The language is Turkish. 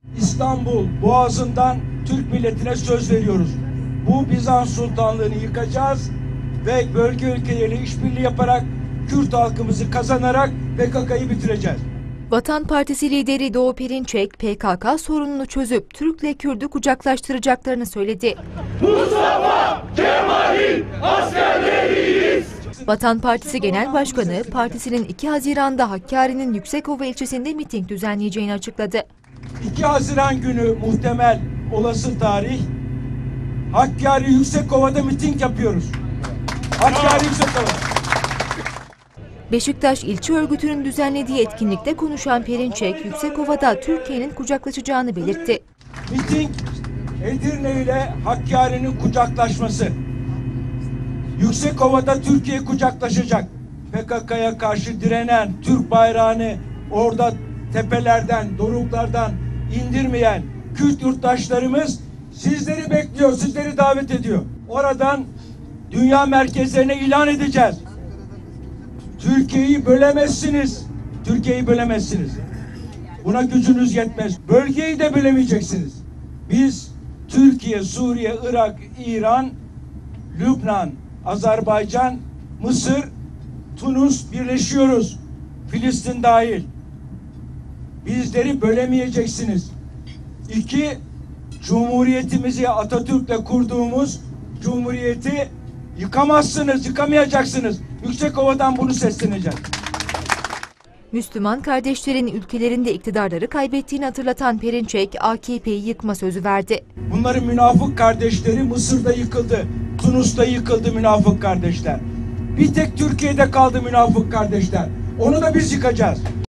İstanbul Boğazı'ndan Türk milletine söz veriyoruz. Bu Bizans Sultanlığı'nı yıkacağız ve bölge ülkeleriyle işbirliği yaparak Kürt halkımızı kazanarak PKK'yı bitireceğiz. Vatan Partisi lideri Doğu Perinçek, PKK sorununu çözüp Türk'le Kürt'ü kucaklaştıracaklarını söyledi. Mustafa Kemal'in askerleriyiz. Vatan Partisi Genel Başkanı, partisinin 2 Haziran'da Hakkari'nin Yüksekova ilçesinde miting düzenleyeceğini açıkladı. 2 Haziran günü muhtemel olası tarih Hakkari Yüksekova'da miting yapıyoruz. Hakkari Yüksekova. Beşiktaş İlçe Örgütü'nün düzenlediği etkinlikte konuşan Perinçek, Yüksekova'da Türkiye'nin kucaklaşacağını belirtti. Miting Edirne ile Hakkari'nin kucaklaşması. Yüksekova'da Türkiye kucaklaşacak. PKK'ya karşı direnen, Türk bayrağını orada tepelerden, doruklardan indirmeyen Kürt yurttaşlarımız sizleri bekliyor, sizleri davet ediyor. Oradan dünya merkezlerine ilan edeceğiz. Türkiye'yi bölemezsiniz. Türkiye'yi bölemezsiniz. Buna gücünüz yetmez. Bölgeyi de bölemeyeceksiniz. Biz Türkiye, Suriye, Irak, İran, Lübnan, Azerbaycan, Mısır, Tunus birleşiyoruz. Filistin dahil. Bizleri bölemeyeceksiniz. 2, Cumhuriyetimizi Atatürk'le kurduğumuz Cumhuriyeti yıkamazsınız, yıkamayacaksınız. Yüksekova'dan bunu sesleneceğiz. Müslüman kardeşlerin ülkelerinde iktidarları kaybettiğini hatırlatan Perinçek, AKP'yi yıkma sözü verdi. Bunların münafık kardeşleri Mısır'da yıkıldı, Tunus'ta yıkıldı münafık kardeşler. Bir tek Türkiye'de kaldı münafık kardeşler. Onu da biz yıkacağız.